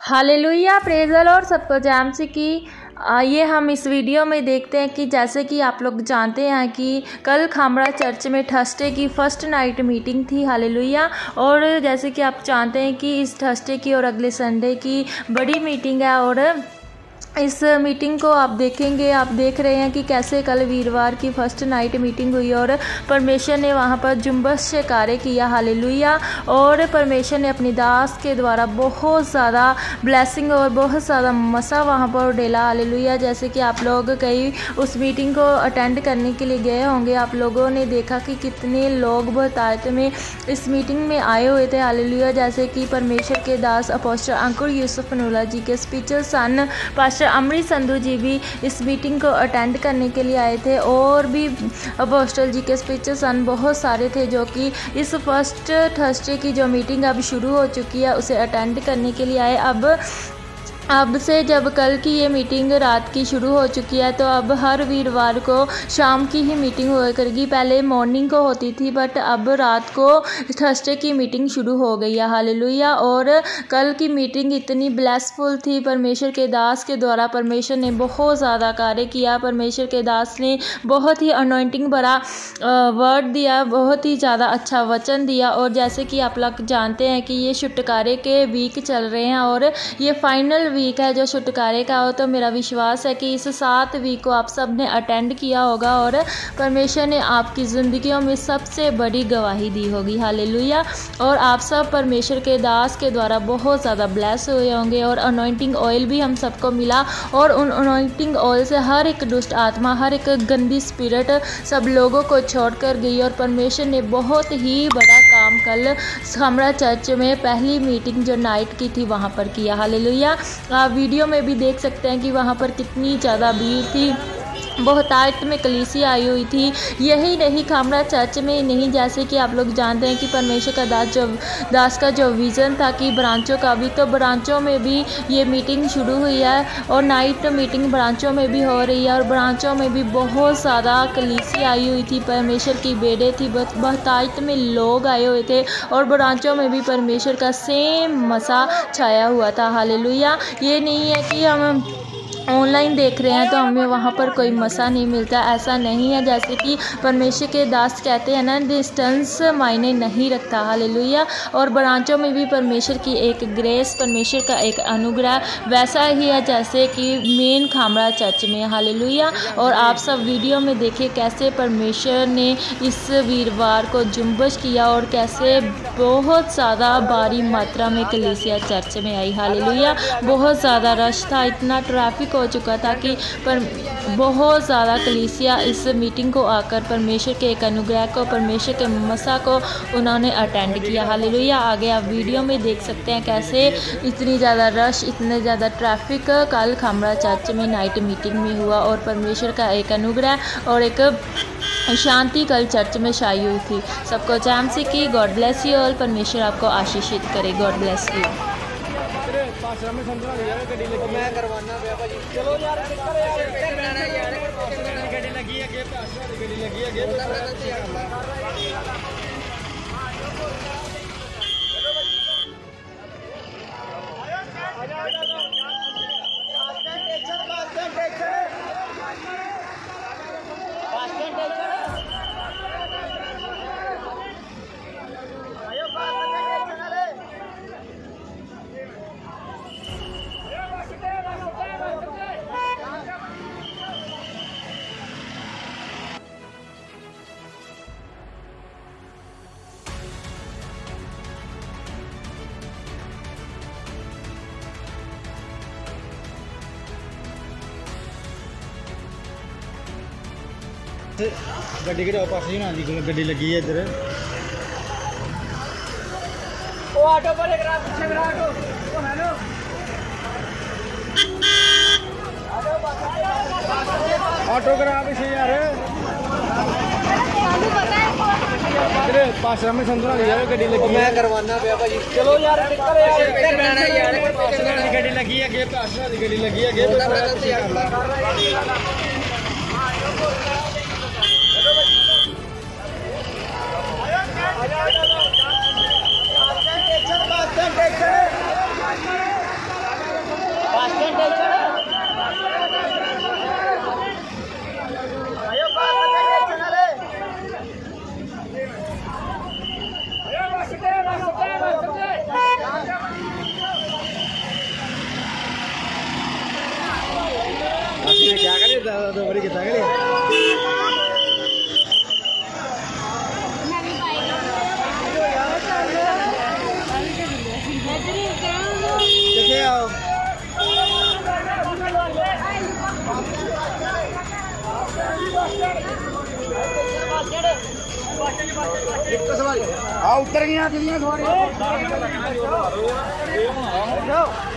Hallelujah, praise the Lord. सबको जैम से कि आइए हम इस वीडियो में देखते हैं कि जैसे कि आप लोग जानते हैं कि कल खामड़ा चर्च में थर्सडे की फर्स्ट नाइट मीटिंग थी। हालेलुया। और जैसे कि आप जानते हैं कि इस थर्सडे की और अगले संडे की बड़ी मीटिंग है और इस मीटिंग को आप देखेंगे, आप देख रहे हैं कि कैसे कल वीरवार की फर्स्ट नाइट मीटिंग हुई और परमेश्वर ने वहां पर जुम्बश से कार्य किया। हालेलुया। और परमेश्वर ने अपनी दास के द्वारा बहुत ज़्यादा ब्लेसिंग और बहुत ज़्यादा मसा वहां पर डेला। हालेलुया। जैसे कि आप लोग कई उस मीटिंग को अटेंड करने के लिए गए होंगे, आप लोगों ने देखा कि कितने लोग बहुतायत में इस मीटिंग में आए हुए थे। हालेलुया। जैसे कि परमेश्वर के दास अपोस्टल अंकुर यूसुफ नूला जी के spiritual son pastor Amrit Sandhu ji भी इस मीटिंग को अटेंड करने के लिए आए थे और भी अपोस्टल जी के स्पिरिचुअल सन बहुत सारे थे जो कि इस फर्स्ट थर्सडे की जो मीटिंग अब शुरू हो चुकी है उसे अटेंड करने के लिए आए। अब से जब कल की ये मीटिंग रात की शुरू हो चुकी है तो अब हर वीरवार को शाम की ही मीटिंग हुआ करेगी। पहले मॉर्निंग को होती थी बट अब रात को थर्सडे की मीटिंग शुरू हो गई है। हालेलुया। और कल की मीटिंग इतनी ब्लेसफुल थी। परमेश्वर के दास के द्वारा परमेश्वर ने बहुत ज़्यादा कार्य किया। परमेश्वर के दास ने बहुत ही अनॉइंटिंग भरा वर्ड दिया, बहुत ही ज़्यादा अच्छा वचन दिया। और जैसे कि आप लोग जानते हैं कि ये छुटकारे के वीक चल रहे हैं और ये फाइनल वीक है जो छुटकारे का हो, तो मेरा विश्वास है कि इस 7 वीक को आप सब ने अटेंड किया होगा और परमेश्वर ने आपकी ज़िंदगियों में सबसे बड़ी गवाही दी होगी। हालेलुया। और आप सब परमेश्वर के दास के द्वारा बहुत ज़्यादा ब्लेस हुए होंगे और अनॉइंटिंग ऑयल भी हम सबको मिला और उन अनॉइंटिंग ऑयल से हर एक दुष्ट आत्मा, हर एक गंदी स्पिरिट सब लोगों को छोड़ कर गई और परमेश्वर ने बहुत ही बड़ा काम कल खामड़ा चर्च में पहली मीटिंग जो नाइट की थी वहाँ पर किया। हालेलुया। आप वीडियो में भी देख सकते हैं कि वहाँ पर कितनी ज़्यादा भीड़ थी, बहुतायत में कलीसिया आई हुई थी। यही नहीं, खामड़ा चर्च में नहीं, जैसे कि आप लोग जानते हैं कि परमेश्वर का दास का जो विज़न था कि ब्रांचों का भी, तो ब्रांचों में भी ये मीटिंग शुरू हुई है और नाइट मीटिंग ब्रांचों में भी हो रही है और ब्रांचों में भी बहुत ज़्यादा कलीसिया आई हुई थी। परमेश्वर की बेड़े थी, बहुतायत में लोग आए हुए थे और ब्रांचों में भी परमेश्वर का सेम मसा छाया हुआ था। हालेलुया। ये नहीं है कि हम ऑनलाइन देख रहे हैं तो हमें वहाँ पर कोई मसा नहीं मिलता, ऐसा नहीं है। जैसे कि परमेश्वर के दास कहते हैं ना, डिस्टेंस मायने नहीं रखता। हालेलुया। और ब्रांचों में भी परमेश्वर की एक ग्रेस, परमेश्वर का एक अनुग्रह वैसा ही है जैसे कि मेन खामड़ा चर्च में। हालेलुया। और आप सब वीडियो में देखिए कैसे परमेश्वर ने इस वीरवार को जुम्बश किया और कैसे बहुत ज़्यादा भारी मात्रा में कलीसिया चर्च में आई। हालेलुया। बहुत ज़्यादा रश था, इतना ट्रैफिक हो चुका था कि पर बहुत ज़्यादा कलीसिया इस मीटिंग को आकर परमेश्वर के एक अनुग्रह को, परमेश्वर के मसा को उन्होंने अटेंड किया। हालेलुया। आगे आप वीडियो में देख सकते हैं कैसे इतनी ज़्यादा रश, इतने ज़्यादा ट्रैफिक कल खामड़ा चर्च में नाइट मीटिंग में हुआ और परमेश्वर का एक अनुग्रह और एक शांति कल चर्च में छाई हुई थी। सबको जैम से की गॉड ब्लेस यू ऑल। परमेश्वर आपको आशीषित करे। God bless you. मैं करवाना चलो यार गड्डी लगी है गड्डी के पास ही ना गड्डी लगी है इधर। ओ ऑटो पर एक रात पीछे मेरा ऑटो। ओ हेलो ऑटो करा पीछे यार। तेरे पास में संतरा यार गड्डी लगी। मैं करवाना पे भाई। चलो यार निकल यार। गड्डी लगी है, गेट पास वाली गड्डी लगी है, गेट दो बारी कितना के लिए देखिए आओ उतर गया